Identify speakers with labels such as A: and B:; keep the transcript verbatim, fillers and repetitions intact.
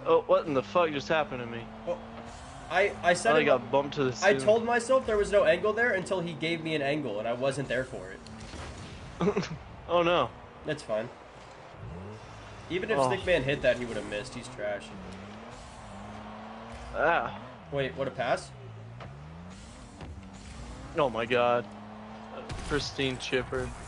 A: Oh, what in the fuck just happened to me?
B: Oh, I I said
A: I
B: it,
A: got bumped to the
B: I
A: ceiling.
B: told myself there was no angle there until he gave me an angle, and I wasn't there for it.
A: Oh no.
B: That's fine. Even if
A: Oh.
B: Stickman hit that, he would have missed. He's trash.
A: Ah.
B: Wait, what a pass?
A: Oh my god. Pristine chipper.